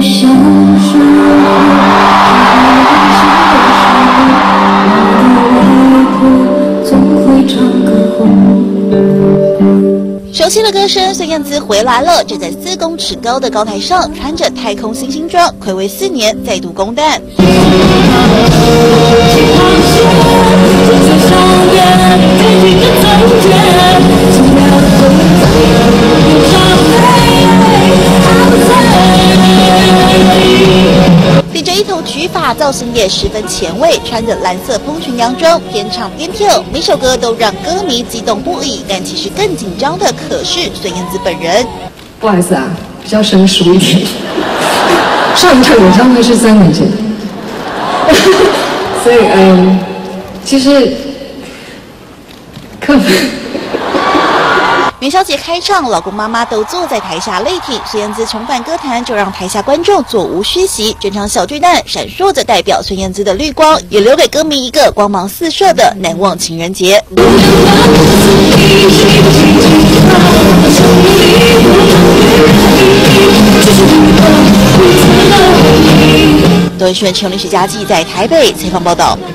小时熟悉的歌声，孙燕姿回来了，站在4公尺高的高台上，穿着太空星星装，睽违4年再度公诞。理着一头曲发，造型也十分前卫，穿着蓝色蓬裙洋装，边唱边跳，每首歌都让歌迷激动不已。但其实更紧张的可是孙燕姿本人。 不好意思啊，比较生疏一点。上一场演唱会是3年前，所以其实元宵节开唱，老公妈妈都坐在台下泪挺。孙燕姿重返歌坛，就让台下观众座无虚席。整场小巨蛋闪烁着代表孙燕姿的绿光，也留给歌迷一个光芒四射的难忘情人节。多一圈，琼林徐佳记在台北采访报道。